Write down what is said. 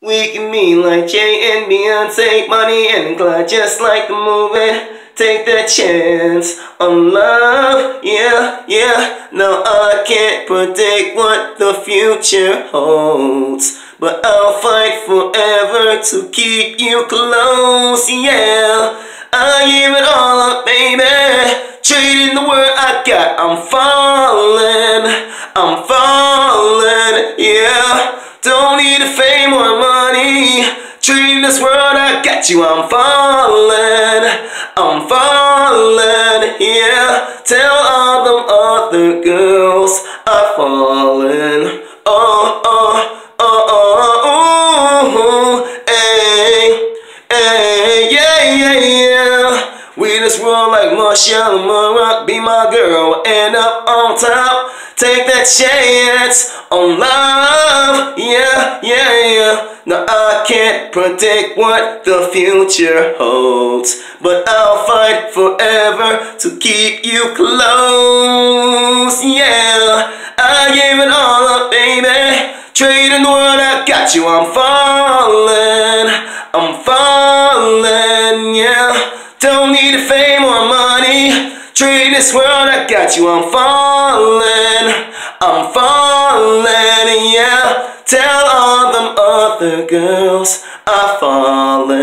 We can be like Jay and Beyonce, Bonnie and Clyde, just like the movie. Take that chance on love, yeah, yeah. No, I can't predict what the future holds, but I'll fight forever to keep you close, yeah. I give it all up, baby. Trading the word I got, I'm falling, yeah. Don't need the fame or money. Trading this world, I got you, I'm falling, yeah. Tell all them other girls I've fallen. Oh, oh, oh, oh, oh, hey, hey, yeah, yeah, yeah. We just roll like Marshall and Monroe. Be my girl, end up on top. Take that chance on love, yeah, yeah, yeah. Now I can't predict what the future holds, but I'll fight forever to keep you close, yeah. I gave it all up, baby. Trading the world, I got you, I'm falling, yeah. Don't need the fame or money. Trade this world, I got you, I'm falling, yeah. Tell all them other girls I've fallen.